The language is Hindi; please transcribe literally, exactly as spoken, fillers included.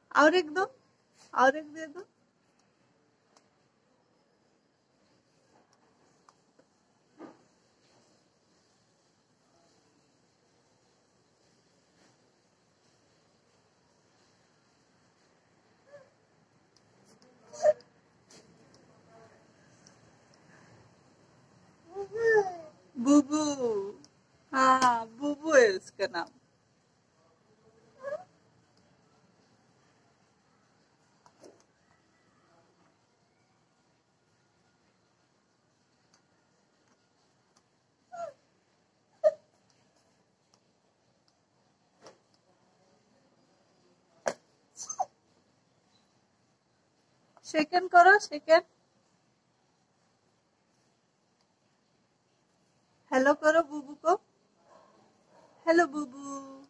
और एक दो, और एक दे दो। बुबू। हाँ, बुबू है उसका नाम। शेकन करो, शेकन। हेलो करो बुबू को। हेलो बुबू।